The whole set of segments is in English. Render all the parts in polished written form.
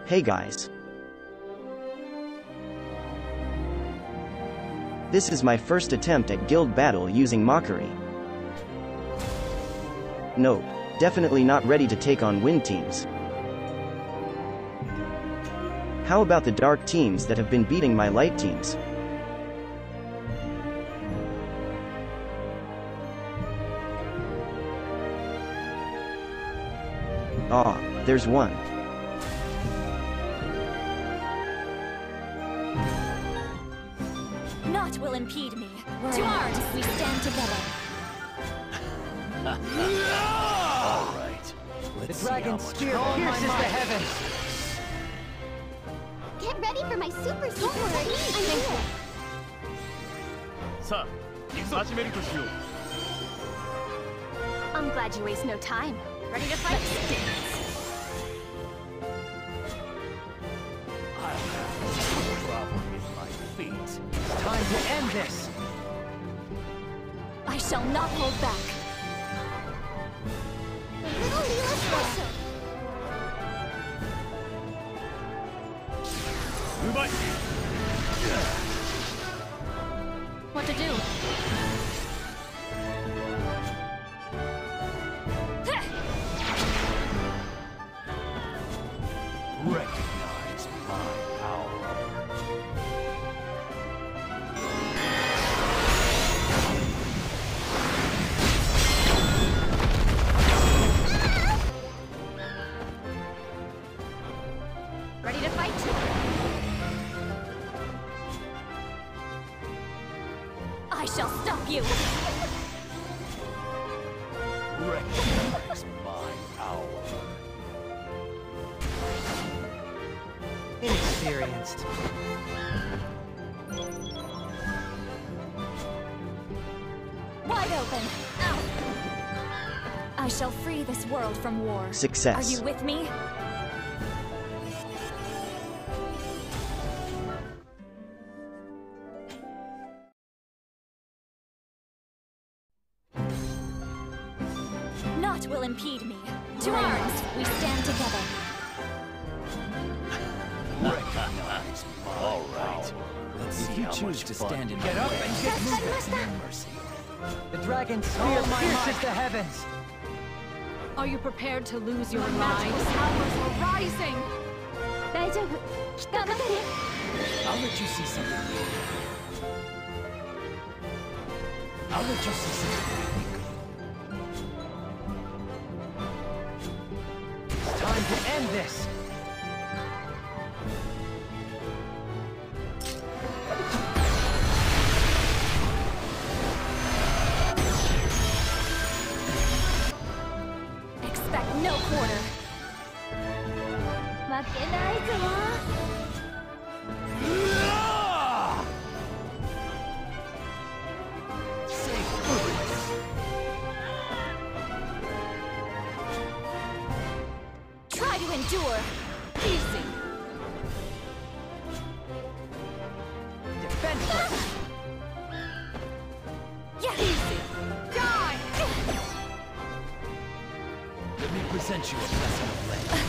Hey guys. This is my first attempt at Guildbattle using Macherie. Nope, definitely not ready to take on wind teams. How about the dark teams that have been beating my light teams? Ah, there's one. Naught will impede me. To arms, we stand together. All right. The dragon's spear pierces the heavens. Get ready for my super secret. I'm here. さあ、行くぞ。始めるとしよう。 I'm glad you waste no time. Ready to fight? I have no problem with my feet. It's time to end this. I shall not hold back. Little Leela special. うまい。 What to do? Recognize my power. Ready to fight? I shall stop you. Recognize my power. Inexperienced. Wide open. Ow. I shall free this world from war. Success. Are you with me? Naught will impede me. To arms, we stand together. Recognize my All right. Let's see If you how choose much to fun. stand in Get up and get moving. No mercy. The dragon's spear pierces the heavens. Are you prepared to lose your Magical lives? powers are rising. 大丈夫。頑張ってね。 I'll let you see something. I'll let you see something. It's time to end this. Expect no quarter. 負けないぞ。 Try to endure. Easy. Defenseless. Yeah. Easy. Die. Let me present you a lesson of legend.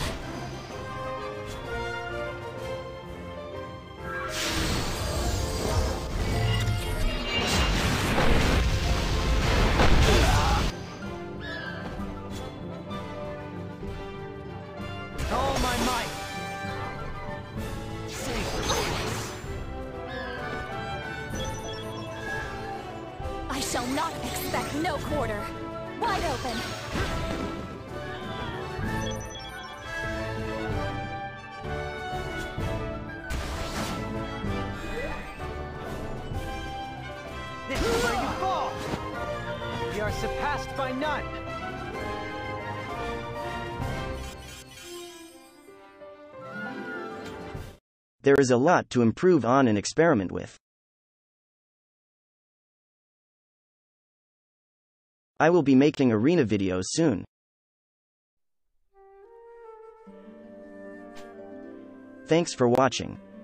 With all my might. I shall not expect no quarter. Wide open. This is where you fall. We are surpassed by none. There is a lot to improve on and experiment with. I will be making arena videos soon. Thanks for watching.